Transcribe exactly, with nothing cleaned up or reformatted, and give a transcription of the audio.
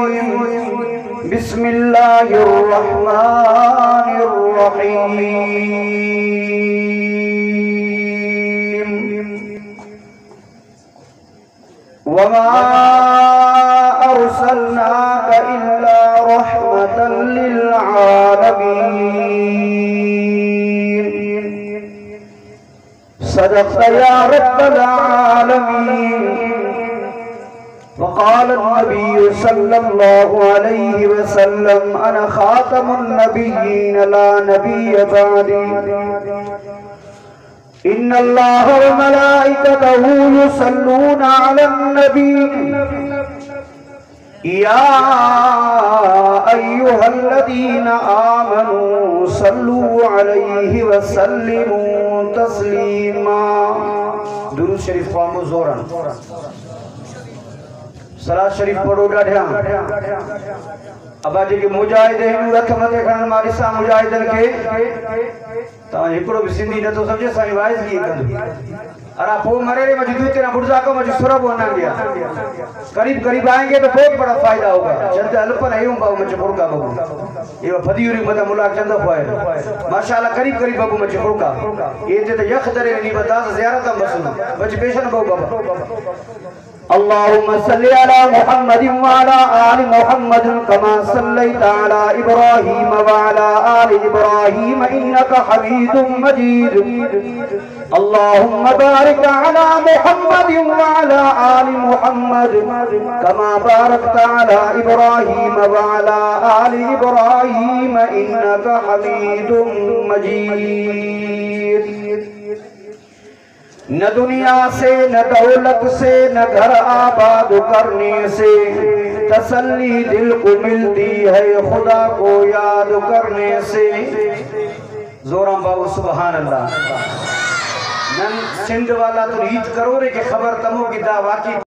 بسم اللہ الرحمن الرحیم وما ارسلناک الا رحمتا للعالمین صدقت یا رب العالمین وقال النبي صلى الله عليه وسلم أنا خاتم النبيين لا نبي بعدي إن الله وملائكته يصلون على النبي يا أيها الذين آمنوا صلوا عليه وسلموا تسليما درود شریف قوم زورا صلاة شریف پڑھو ڈاڑھیاں ابا جی کے مجاہد ہیں رکھ متے کھڑن ماری سا مجاہدن کے تو ہکڑو بھی سندھی نہ تو سمجھے سائیں وائز کی کر ارا پو مرے رے مجھے دوتے نہ بڑھزا کو مجھے سرب ہونا گیا قریب قریب آئیں گے تو بہت بڑا فائدہ ہوگا چندہ الپن ہے ہوں باو مجھے پڑھگا بگو یہ فدیوری مدہ ملاک چندہ ہوئے ماشاءاللہ قریب قریب بگو مجھے پڑھگا یہ دیتا یک درے نہیں بتا زیارتا مسئلہ مجھے پیشن بگو بابا اللهم صل على محمد وعلى آل محمد كما صليت على إبراهيم وعلى آل إبراهيم إنك حميد مجيد اللهم بارك على محمد وعلى آل محمد كما باركت على إبراهيم وعلى آل إبراهيم إنك حميد مجيد نہ دنیا سے نہ دولت سے نہ گھر آباد کرنے سے تسلی دل کو ملتی ہے خدا کو یاد کرنے سے زورم باو سبحان اللہ نن سندھ والا تو ہیت کرو رے کہ خبر تمو کی دا واقعی